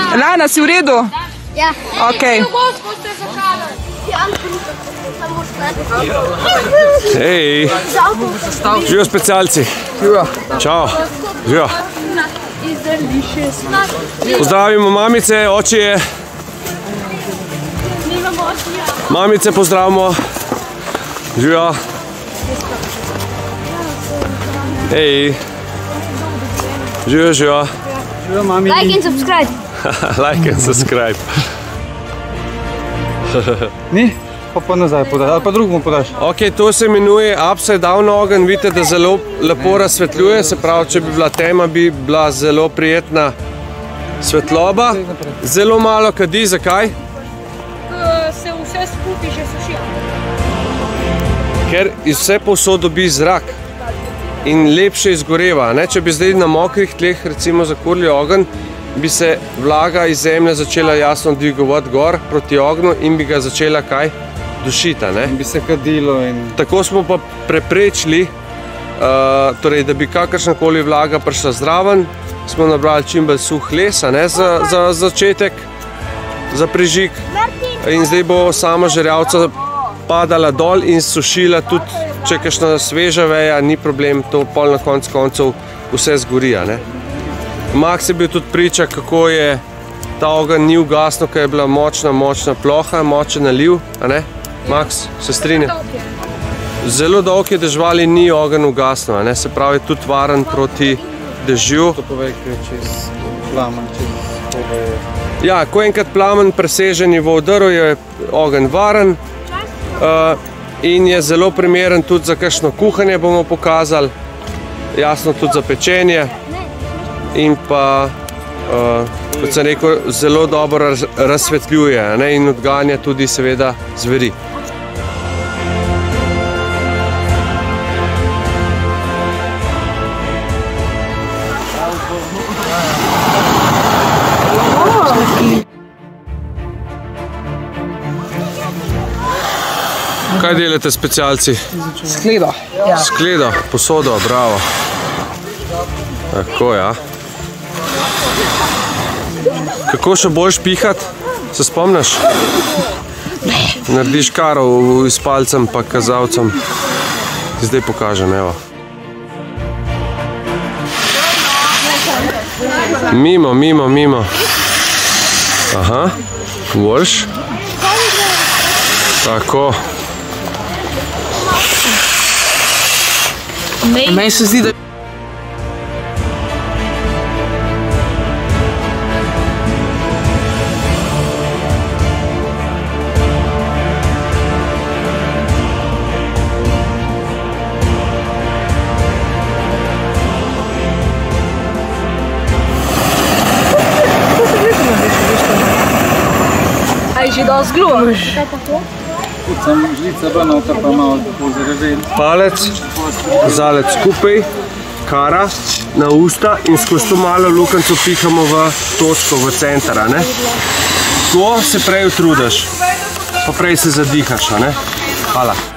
Lana, si v redu? Ja. Ok. Hej, živijo specialci. Čau. Živijo. Pozdravimo mamice, očije. Mamice pozdravimo. Živijo. Hej. Živijo, živijo. Živijo, mami. Like and subscribe. Like and subscribe. Ni? Pa nazaj podaš, ali pa drugemu podaš. Ok, to se imenuje upside down ogenj. Vidite, da zelo lepo razsvetljuje. Se pravi, če bi bila tema, bi bila zelo prijetna svetloba. Zelo malo kadi. Zakaj? Se vse skupaj že suši. Ker iz vse povsod dobi zrak in lepše izgoreva. Če bi zdaj na mokrih tleh recimo zakurili ogenj, bi se vlaga iz zemlje začela jasno dvigovati gor proti ognju in bi ga začela kaj? Dušiti. Bi se kadilo in... Tako smo pa preprečili, torej, da bi kakršnakoli vlaga prišla zraven, smo nabrali čim bolj suh les za začetek, za prižig. In zdaj bo sama žerjavca padala dol in sušila tudi, če kakšna sveža veja, ni problem, to pol na koncu koncev vse zgori. Max je bil tudi priča, kako je ta ogenj ni ugasnil, ker je bila močna ploha, močen naliv. Max, se strinja? Zelo dolg je dežval in ni ogenj ugasnil, se pravi tudi varen proti dežju. To povej, ker je čez plamen, čez koga je... Ja, ko enkrat plamen preseže nivo drv, je ogenj varen in je zelo primeren tudi za kakšno kuhanje, bomo pokazali, jasno tudi za pečenje in pa, kot sem rekel, zelo dobro razsvetljuje in odganja tudi seveda zveri. Kaj delate specialci? Skledo. Skledo, posodo, bravo. Tako, ja. Kako še boljš pihat? Se spomniš? Narediš karo s palcem pa kazalcem. Zdaj pokažem, evo. Mimo. Aha, boljš. Tako. Meni se zdi, da... Aj že dosti glubo. Sam žlica bo noter pa malo pozreven. Palec, kazalec skupaj, kara na usta in skozi to malo lukenco pihamo v točko, v center. To se prej utrudiš, pa prej se zadihaš. Hvala.